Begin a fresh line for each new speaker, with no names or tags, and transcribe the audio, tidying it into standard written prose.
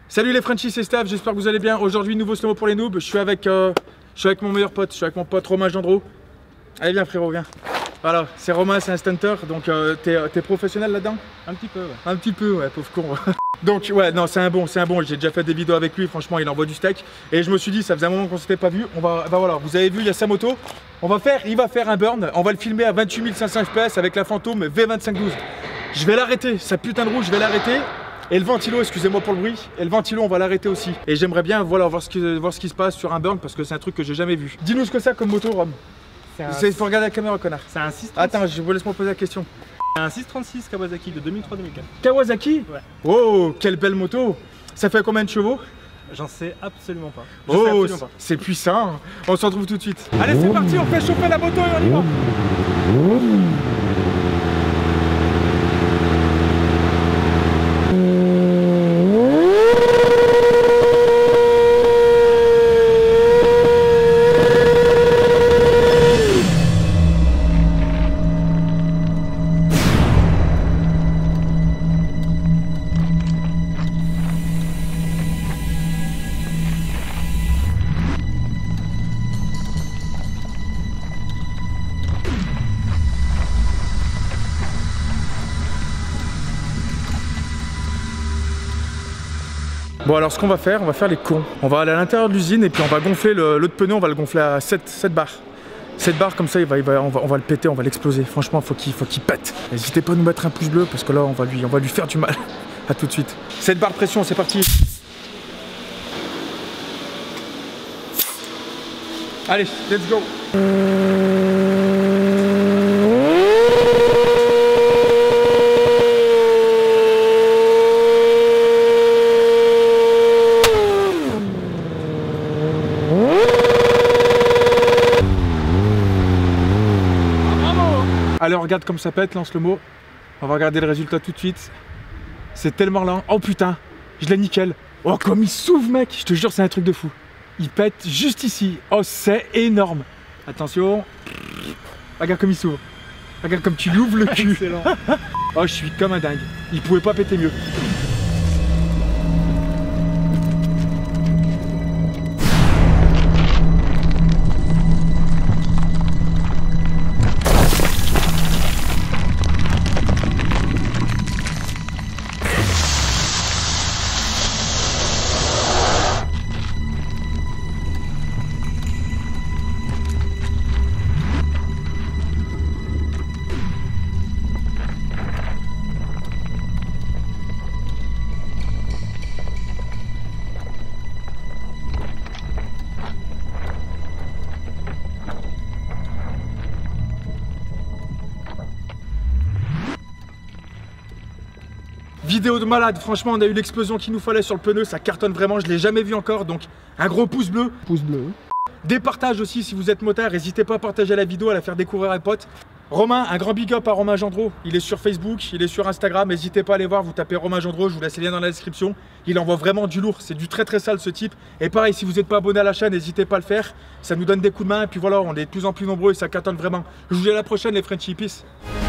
Salut les Frenchies, c'est Stav, j'espère que vous allez bien. Aujourd'hui, nouveau slow-mo pour les noobs. Je suis avec mon meilleur pote, je suis avec mon pote Romain Gendreau. Allez, viens frérot, viens. Voilà, c'est Romain, c'est un stunter, donc t'es professionnel là-dedans?
Un petit peu, ouais.
Un petit peu, ouais, pauvre con. Donc ouais, non, c'est un bon, j'ai déjà fait des vidéos avec lui, franchement, il envoie du steak. Et je me suis dit, ça faisait un moment qu'on s'était pas vu, bah voilà, vous avez vu, il y a sa moto. Il va faire un burn, on va le filmer à 28 500 fps avec la Phantom V2512. Je vais l'arrêter, sa putain de roue, je vais l'arrêter. Et le ventilo, excusez-moi pour le bruit, et le ventilo on va l'arrêter aussi. Et j'aimerais bien voilà, voir ce qui se passe sur un burn parce que c'est un truc que j'ai jamais vu. Dis-nous ce que c'est comme moto, Rom. Il faut regarder la caméra, connard. C'est un 636. Attends, je vous laisse moi poser la question.
Un 636 Kawasaki de 2003-2004.
Kawasaki?
Ouais.
Oh, quelle belle moto. Ça fait combien de chevaux?
J'en sais absolument pas.
Oh, c'est puissant. On se retrouve tout de suite. Allez, c'est parti, on fait chauffer la moto et on y va. Bon alors ce qu'on va faire les cons. On va aller à l'intérieur de l'usine et puis on va gonfler l'autre pneu, on va le gonfler à 7 barres. 7 barres comme ça, on va le péter, on va l'exploser. Franchement, faut qu'il pète. N'hésitez pas à nous mettre un pouce bleu parce que là, on va lui faire du mal. A tout de suite. 7 barres pression, c'est parti. Allez, let's go. Allez, on regarde comme ça pète, lance le mot. On va regarder le résultat tout de suite. C'est tellement lent. Oh putain, je l'ai nickel. Oh, comme il s'ouvre, mec. Je te jure, c'est un truc de fou. Il pète juste ici. Oh, c'est énorme. Attention. Regarde comme il s'ouvre. Regarde comme tu l'ouvres le cul.
Excellent.
Oh, je suis comme un dingue. Il pouvait pas péter mieux. Vidéo de malade, franchement on a eu l'explosion qu'il nous fallait sur le pneu, ça cartonne vraiment, je l'ai jamais vu encore, donc un gros pouce bleu.
Pouce bleu.
Des partages aussi si vous êtes motard, n'hésitez pas à partager la vidéo, à la faire découvrir à vos potes. Romain, un grand big up à Romain Gendreau, il est sur Facebook, il est sur Instagram, n'hésitez pas à aller voir, vous tapez Romain Gendreau, je vous laisse les liens dans la description. Il envoie vraiment du lourd, c'est du très sale ce type. Et pareil, si vous n'êtes pas abonné à la chaîne, n'hésitez pas à le faire, ça nous donne des coups de main, et puis voilà, on est de plus en plus nombreux et ça cartonne vraiment. Je vous dis à la prochaine les Frenchies, peace.